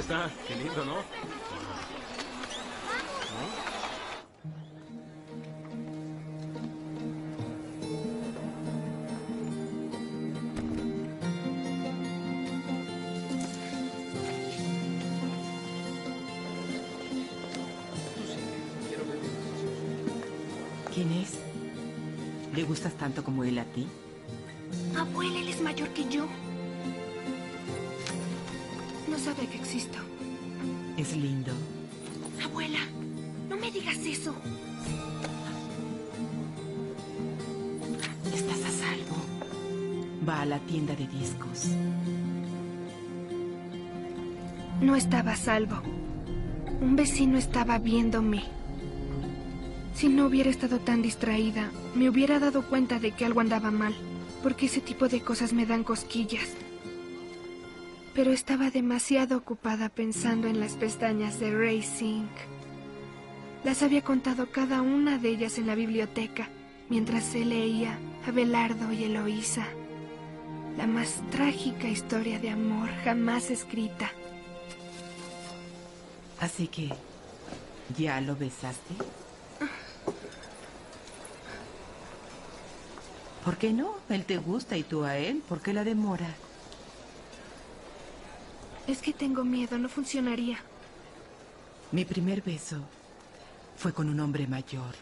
está. Qué lindo, ¿no? ¿Quién es? ¿Le gustas tanto como él a ti? Abuela, él es mayor que yo. No sabe que existo. Es lindo. Abuela, no me digas eso. Estás a salvo. Va a la tienda de discos. No estaba a salvo. Un vecino estaba viéndome. Si no hubiera estado tan distraída, me hubiera dado cuenta de que algo andaba mal, porque ese tipo de cosas me dan cosquillas. Pero estaba demasiado ocupada pensando en las pestañas de Racing. Las había contado cada una de ellas en la biblioteca, mientras él leía Abelardo y Eloísa. La más trágica historia de amor jamás escrita. Así que, ¿ya lo besaste? ¿Por qué no? Él te gusta y tú a él. ¿Por qué la demora? Es que tengo miedo, no funcionaría. Mi primer beso fue con un hombre mayor.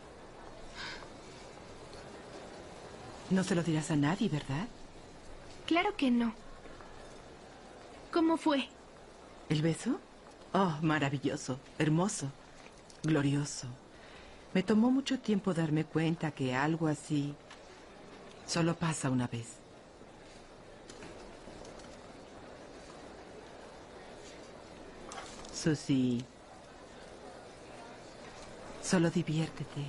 No se lo dirás a nadie, ¿verdad? Claro que no. ¿Cómo fue? ¿El beso? Oh, maravilloso, hermoso, glorioso. Me tomó mucho tiempo darme cuenta que algo así solo pasa una vez. Susie, solo diviértete.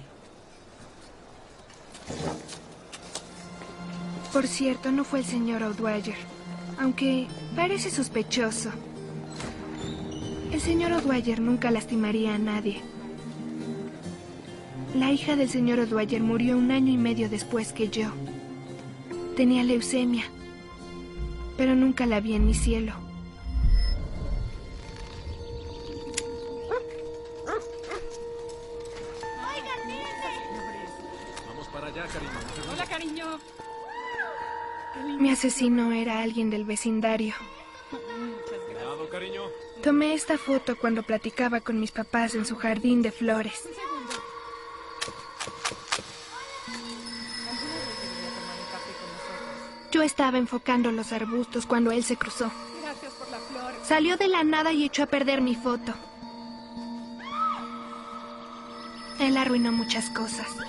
Por cierto, no fue el señor O'Dwyer, aunque parece sospechoso. El señor O'Dwyer nunca lastimaría a nadie. La hija del señor O'Dwyer murió 1 año y medio después que yo. Tenía leucemia, pero nunca la vi en mi cielo. Vamos para allá, cariño. Hola, cariño. Mi asesino era alguien del vecindario. Cuidado, cariño. Tomé esta foto cuando platicaba con mis papás en su jardín de flores. Yo estaba enfocando los arbustos cuando él se cruzó. Gracias por la flor. Salió de la nada y echó a perder mi foto. Él arruinó muchas cosas. ¿Qué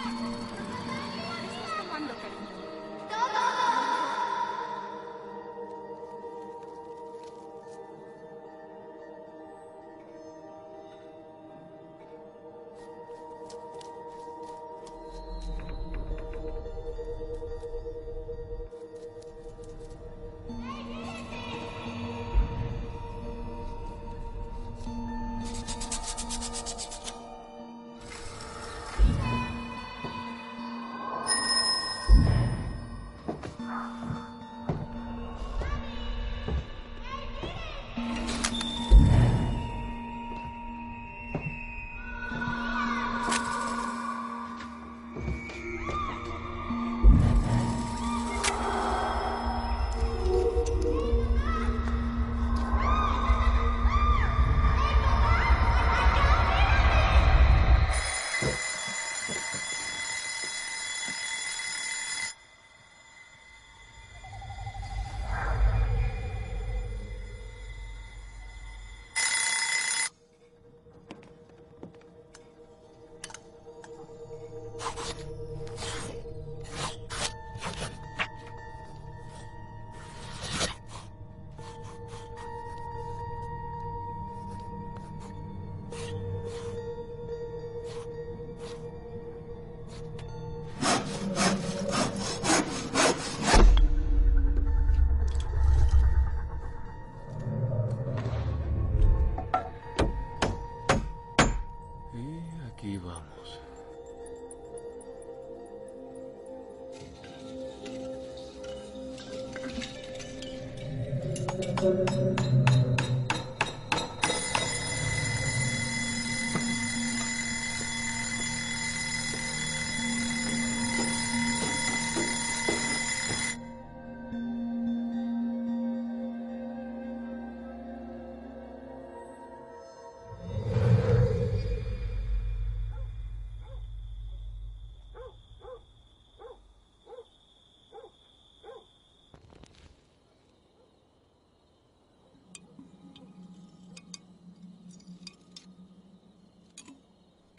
estás tomando, cariño? Aquí vamos.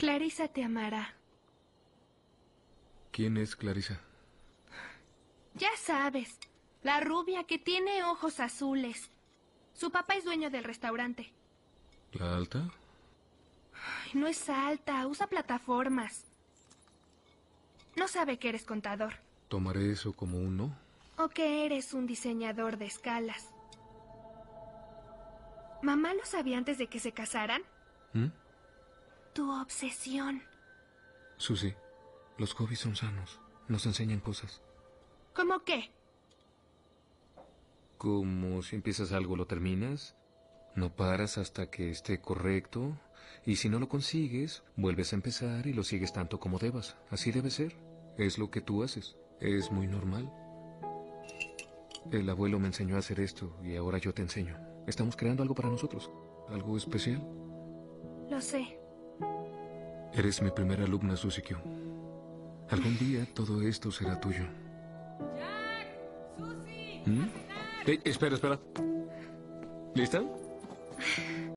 Clarissa te amará. ¿Quién es Clarissa? Ya sabes, la rubia que tiene ojos azules. Su papá es dueño del restaurante. ¿La alta? Ay, no es alta, usa plataformas. No sabe que eres contador. ¿Tomaré eso como un no? O que eres un diseñador de escalas. ¿Mamá lo sabía antes de que se casaran? ¿Mm? Tu obsesión. Susie, los hobbies son sanos. Nos enseñan cosas. ¿Cómo qué? Como si empiezas algo, lo terminas. No paras hasta que esté correcto. Y si no lo consigues, vuelves a empezar y lo sigues tanto como debas. Así debe ser. Es lo que tú haces. Es muy normal. El abuelo me enseñó a hacer esto y ahora yo te enseño. Estamos creando algo para nosotros. Algo especial. Lo sé. Eres mi primera alumna, Susie Q. Algún día todo esto será tuyo. Jack, Susie, ¿Mm? Espera. ¿Lista?